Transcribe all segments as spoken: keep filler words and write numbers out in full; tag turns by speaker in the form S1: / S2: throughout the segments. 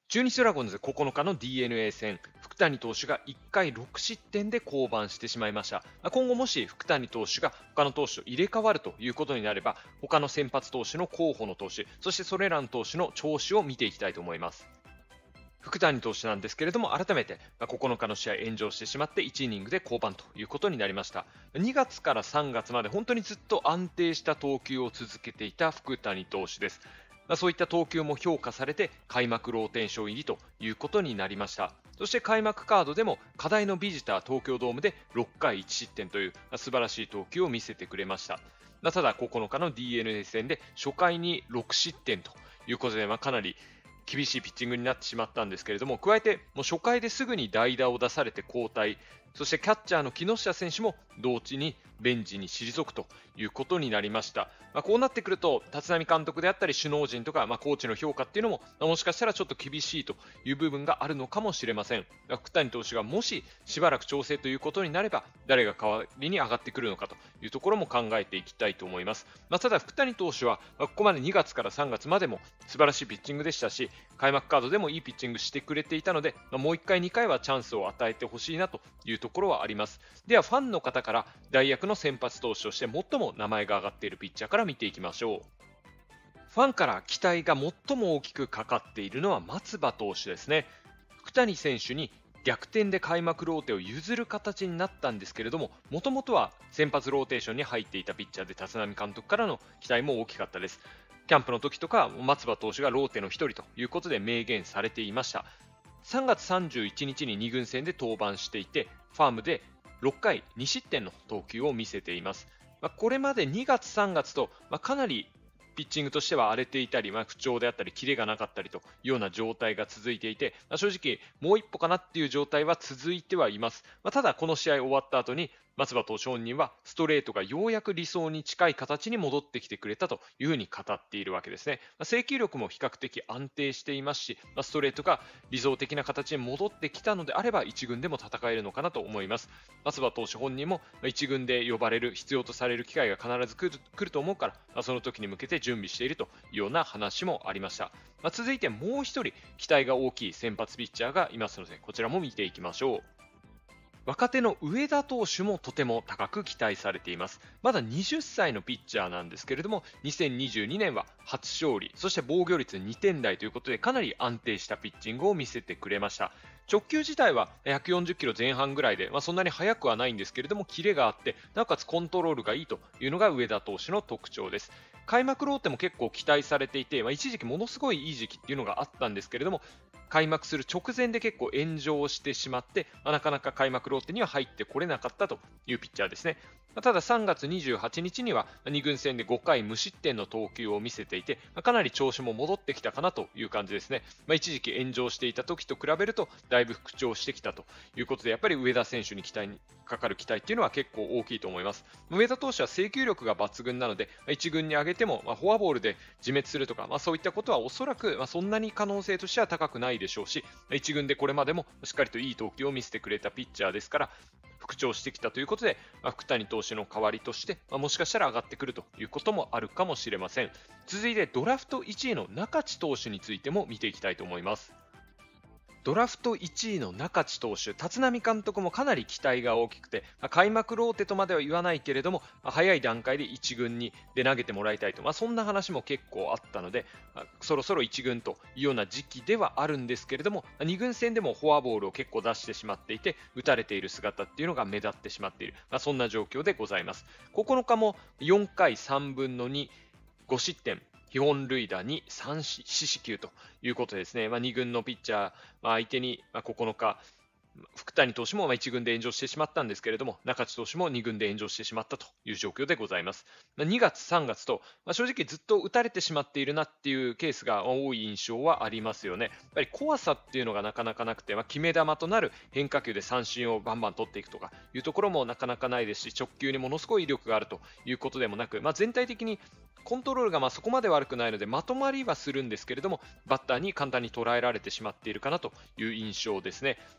S1: 中日ドラゴンズここのかの ディーエヌエー 戦、福谷投手がいっかいろく失点で降板してしまいました。今後もし福谷投手が他の投手と入れ替わるということになれば、他の先発投手の候補の投手、そしてそれらの投手の調子を見ていきたいと思います。福谷投手なんですけれども、改めてここのかの試合炎上してしまっていちイニングで降板ということになりました。にがつからさんがつまで本当にずっと安定した投球を続けていた福谷投手です。そういった投球も評価されて開幕ローテーション入りということになりました。そして開幕カードでも課題のビジター東京ドームでろっかいいち失点という素晴らしい投球を見せてくれました。ただここのかの ディーエヌエー 戦で初回にろく失点ということで、まあ、かなり厳しいピッチングになってしまったんですけれども、加えてもう初回ですぐに代打を出されて交代、そしてキャッチャーの木下選手も同時にベンチに退くということになりました。まあ、こうなってくると立浪監督であったり首脳陣とか、まあ、コーチの評価っていうのももしかしたらちょっと厳しいという部分があるのかもしれません。福谷投手がもししばらく調整ということになれば誰が代わりに上がってくるのかというところも考えていきたいと思います。まあ、ただ福谷投手はここまでにがつからさんがつまでも素晴らしいピッチングでしたし、開幕カードでもいいピッチングしてくれていたので、まあ、もういっかいにかいはチャンスを与えてほしいなというところはあります。ではファンの方から代役の先発投手として最も名前が挙がっているピッチャーから見ていきましょう。ファンから期待が最も大きくかかっているのは松葉投手ですね。福谷選手に逆転で開幕ローテを譲る形になったんですけれども、もともとは先発ローテーションに入っていたピッチャーで立浪監督からの期待も大きかったです。キャンプの時とか松葉投手がローテの一人ということで明言されていました。さんがつさんじゅういちにちにに軍戦で登板していて、ファームでろっかいに失点の投球を見せています。まあ、これまでにがつさんがつと、まあ、かなりピッチングとしては荒れていたり、まあ、不調であったりキレがなかったりというような状態が続いていて、まあ、正直もう一歩かなっていう状態は続いてはいます。まあ、ただこの試合終わった後に松葉投手本人はストレートがようやく理想に近い形に戻ってきてくれたというふうに語っているわけですね。まあ、制球力も比較的安定していますし、まあ、ストレートが理想的な形に戻ってきたのであれば一軍でも戦えるのかなと思います。松葉投手本人も一軍で呼ばれる必要とされる機会が必ず来る、来ると思うから、まあ、その時に向けて準備しているというような話もありました。まあ、続いてもう一人期待が大きい先発ピッチャーがいますので、こちらも見ていきましょう。若手の上田投手もとても高く期待されています。まだはたちのピッチャーなんですけれども、にせんにじゅうにねんは初勝利、そして防御率にてん台ということでかなり安定したピッチングを見せてくれました。直球自体はひゃくよんじゅっキロ前半ぐらいで、まあ、そんなに速くはないんですけれども、キレがあって、なおかつコントロールがいいというのが上田投手の特徴です。開幕ローテも結構期待されていて、まあ、一時期ものすごいいい時期っていうのがあったんですけれども、開幕する直前で結構炎上してしまって、まあ、なかなか開幕ローテには入ってこれなかったというピッチャーですね。まあ、たださんがつにじゅうはちにちにはに軍戦でごかい無失点の投球を見せていて、まあ、かなり調子も戻ってきたかなという感じですね。まあ、一時期炎上していた時と比べるとだいぶ復調してきたということで、やっぱり上田選手に期待にかかる期待っていうのは結構大きいと思います。上田投手は制球力が抜群なので、まあ、一軍に上げても、まあ、フォアボールで自滅するとか、まあ、そういったことはおそらく、まあ、そんなに可能性としては高くないでしょうし、一軍でこれまでもしっかりといい投球を見せてくれたピッチャーですから、復調してきたということで、まあ、福谷投手の代わりとして、まあ、もしかしたら上がってくるということもあるかもしれません。続いてドラフトいちいの中地投手についても見ていきたいと思います。ドラフトいちいの中地投手、立浪監督もかなり期待が大きくて、まあ、開幕ローテとまでは言わないけれども、まあ、早い段階でいち軍にで投げてもらいたいと、まあ、そんな話も結構あったので、まあ、そろそろいち軍というような時期ではあるんですけれども、に軍戦でもフォアボールを結構出してしまっていて、打たれている姿っていうのが目立ってしまっている、まあ、そんな状況でございます。ここのかもよんかいさんぶんのに、ご失点、基本塁打にさん四死球ということですね。まあ、に軍のピッチャー、まあ、相手にここのか、福谷投手もいち軍で炎上してしまったんですけれども、中地投手もに軍で炎上してしまったという状況でございます。にがつ、さんがつと、まあ、正直ずっと打たれてしまっているなっていうケースが多い印象はありますよね。やっぱり怖さっていうのがなかなかなくて、まあ、決め球となる変化球で三振をバンバン取っていくとかいうところもなかなかないですし、直球にものすごい威力があるということでもなく、まあ、全体的にコントロールがまあそこまで悪くないのでまとまりはするんですけれども、バッターに簡単に捉えられてしまっているかなという印象ですね。まあ、いちねん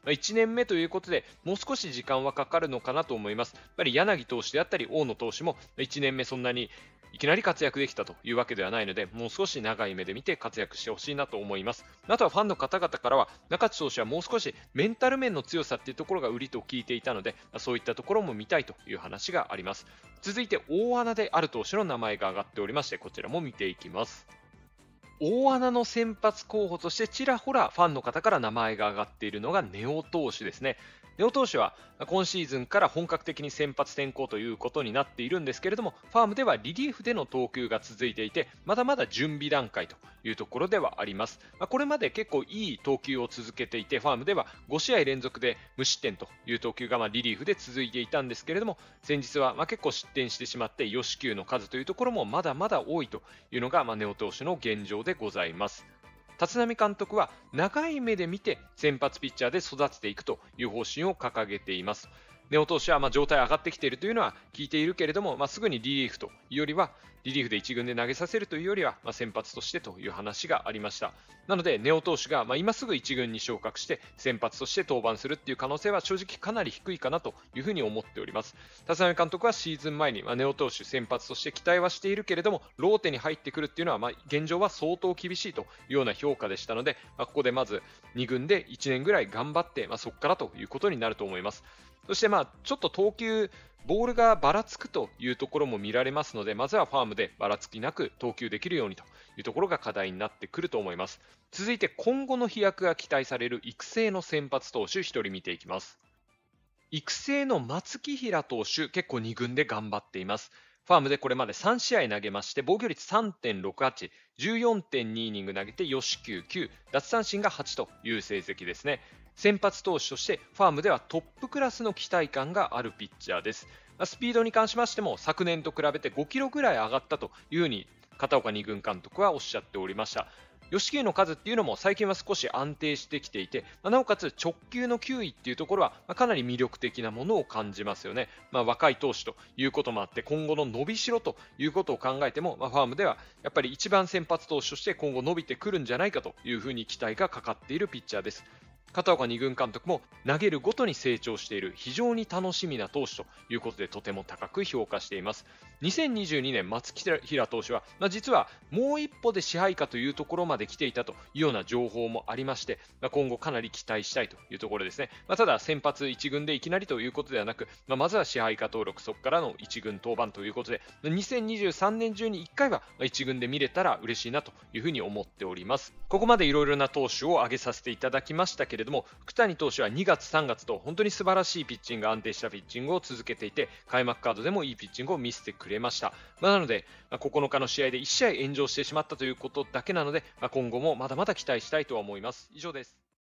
S1: 年目ということで、もう少し時間はかかるのかなと思います。やっぱり柳投手であったり、大野投手もいちねんめそんなにいきなり活躍できたというわけではないので、もう少し長い目で見て活躍してほしいなと思います。あとはファンの方々からは、中地投手はもう少しメンタル面の強さっていうところが売りと聞いていたので、そういったところも見たいという話があります。続いて、大穴である投手の名前が挙がっておりまして、こちらも見ていきます。大穴の先発候補としてちらほらファンの方から名前が挙がっているのが根尾投手ですね。根尾投手は今シーズンから本格的に先発転向ということになっているんですけれども、ファームではリリーフでの投球が続いていて、まだまだ準備段階というところではあります。これまで結構いい投球を続けていて、ファームではごしあい連続で無失点という投球がまあリリーフで続いていたんですけれども、先日はまあ結構失点してしまって、与四球の数というところもまだまだ多いというのがまあ根尾投手の現状でございます。立浪監督は長い目で見て先発ピッチャーで育てていくという方針を掲げています。根尾投手はまあ状態上がってきているというのは聞いているけれども、まあ、すぐにリリーフというよりは、リリーフでいち軍で投げさせるというよりは、まあ、先発としてという話がありました。なので、根尾投手がまあ今すぐいち軍に昇格して先発として登板するっていう可能性は正直かなり低いかなというふうに思っております。立浪監督はシーズン前にまあ根尾投手先発として期待はしているけれども、ローテに入ってくるっていうのはまあ現状は相当厳しいというような評価でしたので、まあ、ここでまずに軍でいちねんぐらい頑張って、まあ、そこからということになると思います。そしてまあちょっと投球、ボールがばらつくというところも見られますので、まずはファームでばらつきなく投球できるようにというところが課題になってくると思います。続いて今後の飛躍が期待される育成の先発投手ひとり見ていきます。育成の松木平投手、結構に軍で頑張っています。ファームでこれまでさん試合投げまして、防御率 さんてんろくはち、じゅうよんてんにイニング投げて、与四球きゅう、奪三振がはちという成績ですね。先発投手としてファームではトップクラスの期待感があるピッチャーです。スピードに関しましても昨年と比べてごキロぐらい上がったというふうに片岡二軍監督はおっしゃっておりました。吉球の数っていうのも最近は少し安定してきていて、なおかつ直球の球威っていうところはかなり魅力的なものを感じますよね。まあ、若い投手ということもあって、今後の伸びしろということを考えても、まあ、ファームではやっぱり一番先発投手として今後伸びてくるんじゃないかというふうに期待がかかっているピッチャーです。片岡二軍監督も投げるごとに成長している非常に楽しみな投手ということで、とても高く評価しています。にせんにじゅうにねん松木平投手は、まあ、実はもう一歩で支配下というところまで来ていたというような情報もありまして、まあ、今後かなり期待したいというところですね。まあ、ただ先発いち軍でいきなりということではなく、まあ、まずは支配下登録、そこからのいち軍登板ということで、にせんにじゅうさんねん中にいっかいはいち軍で見れたら嬉しいなというふうに思っております。ここまでいろいろな投手を挙げさせていただきましたけれども、福谷投手はにがつさんがつと本当に素晴らしいピッチング、安定したピッチングを続けていて、開幕カードでもいいピッチングを見せてくれました。まあ、なのでここのかの試合でいち試合炎上してしまったということだけなので、まあ、今後もまだまだ期待したいとは思います。以上です。